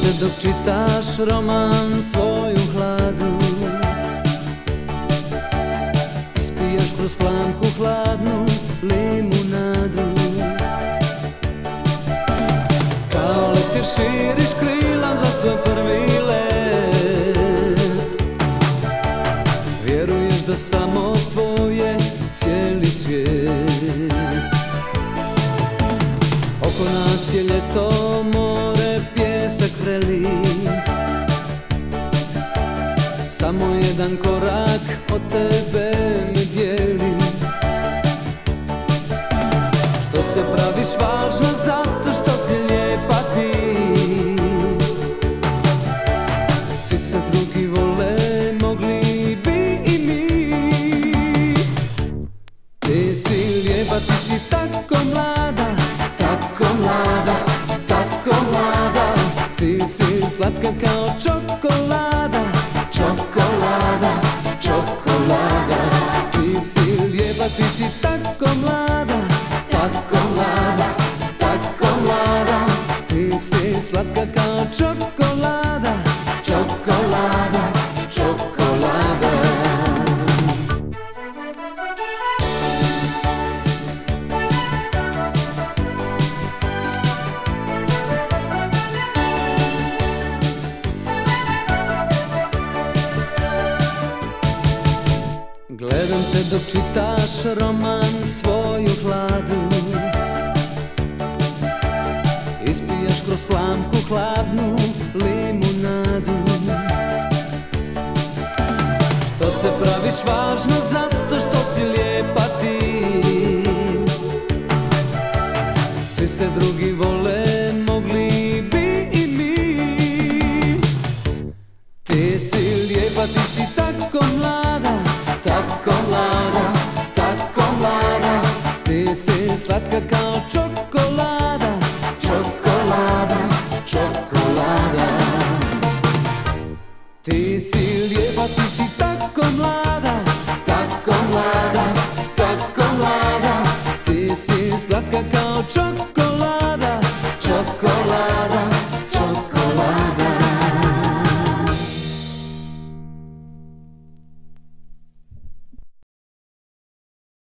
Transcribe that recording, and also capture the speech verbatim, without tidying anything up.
te dok čitaš roman svoju hladu, ispijaš kroz slamku hladnu limunadu. Kao letir širiš krila za svoj prvi let, vjeruješ da samo tvoje cijeli svijet. Oko nas je ljeto, more, pjesak vreli, samo jedan korak od tebe me dijeli. Što se praviš važna zato što si lijepa ti, svi se drugi vole, mogli bi i mi. Ti si lijepa, ti si tako mlada, tako mlada, tako mlada. Ti si slatka kao čokolada, čokolada, čokolada. Ti si lijepa, ti si tako mlada, tako mlada, tako mlada. Ti si slatka kao čokolada, čokolada, čokolada. Gledam te dok čitaš roman svoju hladu, ispijaš kroz slamku hladnu limunadu. Što se praviš važna zato što si lijepa ti, svi se drugi vole, mogli bi i mi. Ti si lijepa, ti si tako mlada, tako mlada, tako mlada. Ti si slatka kao